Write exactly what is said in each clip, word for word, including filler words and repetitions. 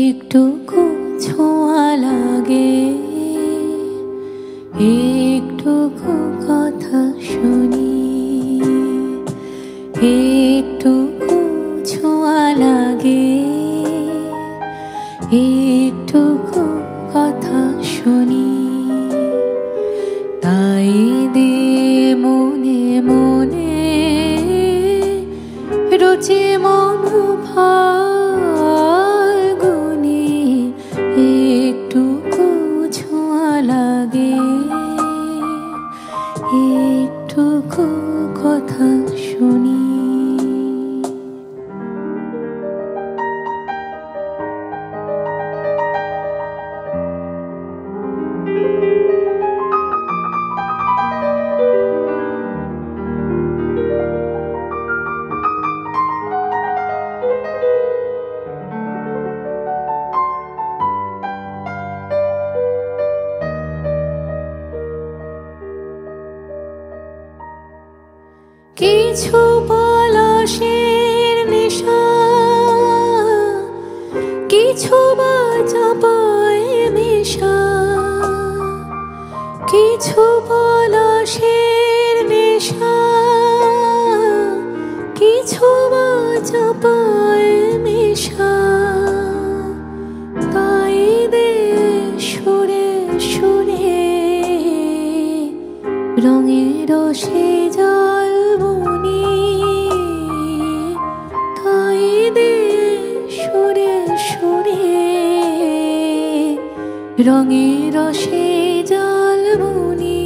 একটুকু ছোঁয়া লাগে, একটুকু কথা শুনি, একটুকু ছোঁয়া লাগে, একটুকু কথা শুনি। তাই দে মনে মনে রুচি মম ফাল্গুনি, একটুকু ছোঁয়া লাগে, একটুকু কথা শুনি। কিছু পলাশের নেশা, কিছু বা চাপায় মেশা, কিছু পলাশের নেশা, কিছু বা চাপায় মেশা। তাই দে সুরে সুরে রঙের রসে জল বুনি, তাই দে সুরে সুরে রঙের রসে জল বুনি।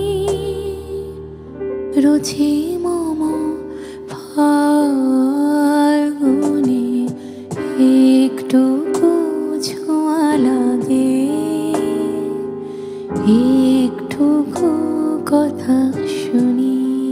রুচি মম ফাল্গুনি, একটুকু ছোঁয়া লাগে, একটুকু কথা শুনি।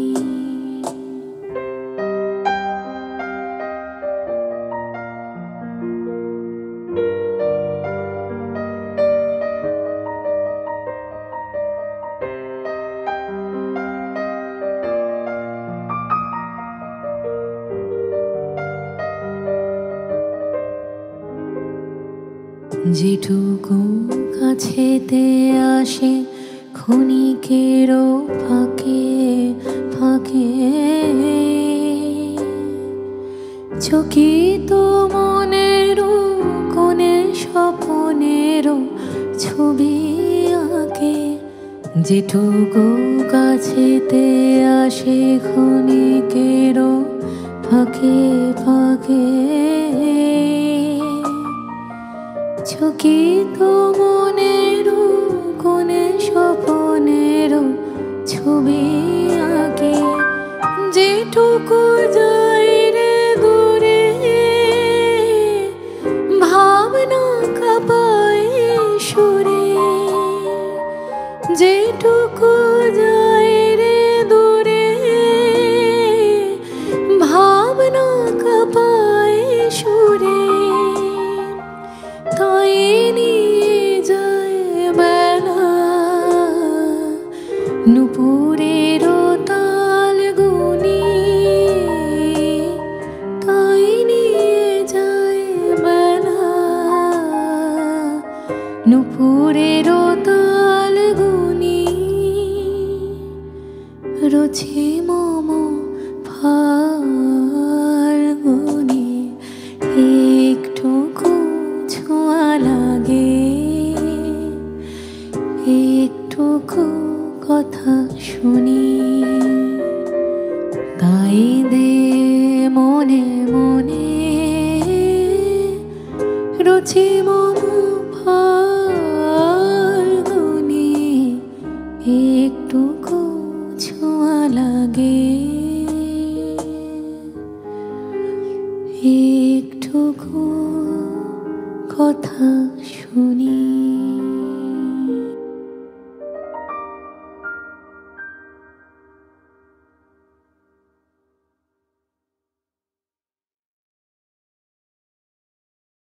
যেটুকু কাছেতে আসে ক্ষণিকেরও ফাঁকে ফাঁকে, চকিত মনেরও কোণে স্বপনেরও ছবি আঁকে। যেটুকু কাছেতে আসে ক্ষণিকেরও ফাঁকে ফাঁকে, চকিত মনেরও কোণে স্বপনেরও ছবি আঁকে। যেটুকু যাই রে দূরে ভাবনা কাঁপায় সুরে, যেটুকু যাই রে দূরে ভাবনা কাঁপায় সুরে। তাই নিয়ে যায় বেলা নুপুরের তাল গুনি, তাই নিয়ে যায় বেলা নুপুরের তাল গুনি। রুচি মম ফাল্গুনি, একটুকু ছোঁয়া লাগে, একটুকু কথা শুনি। তাই দে মনে মনে রুচি মম ফাল্গুনি, একটুকু ছোঁয়া লাগে, একটুকু কথা শুনি।